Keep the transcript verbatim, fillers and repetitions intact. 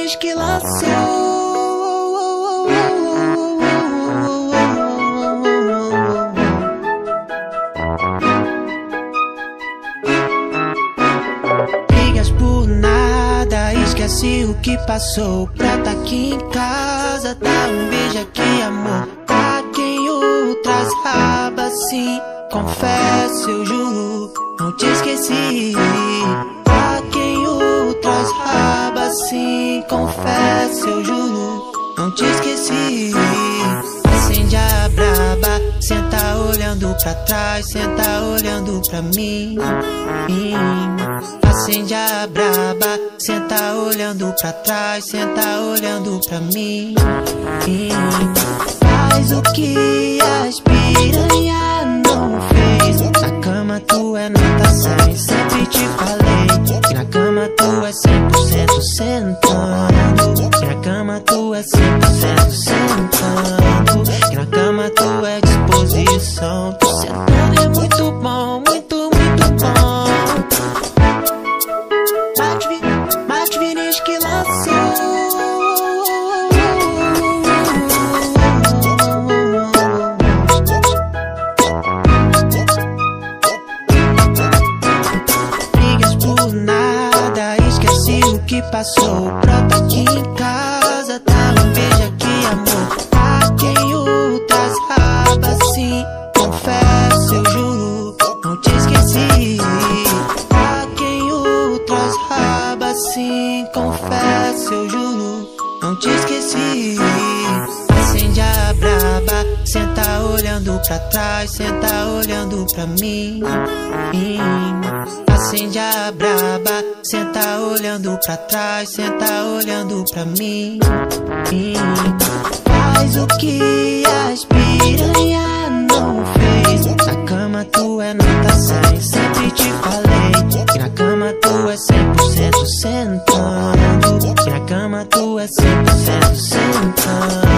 Vinícius que lançou. Brigas por nada, esquece o que passou. Pra tá aqui em casa, dá um beijo aqui, amor. Pra quem outras raba, sim, confesso, eu juro, não te esqueci. Pra quem outras raba, sim, confesso, eu juro, não te esqueci. Acende a braba, senta olhando pra trás, senta olhando pra mim. Acende a braba, senta olhando pra trás, senta olhando pra mim. Faz o que as piranha não fez. Na cama tu é nota cem, sempre te falei que na cama tu é cem por cento sentando, que na cama tu é cem por cento sentando, que na cama tu é disposição. Tu sentando é muito bom, muito, muito bom. Mate Vinícius que lançou. Que passou, brota aqui em casa, dá um beijo aqui, amor. A quem outras raba, sim, confesso, eu juro, não te esqueci. A quem outras raba, sim, confesso, eu juro, não te esqueci. Acende a braba, senta olhando pra trás, senta olhando pra mim. Acende a braba, senta olhando pra trás, senta olhando pra mim. Faz o que as piranha não fez. Na cama tu é nota cem, sempre te falei que na cama tu é cem por cento sentando, que na cama tu é cem por cento sentando.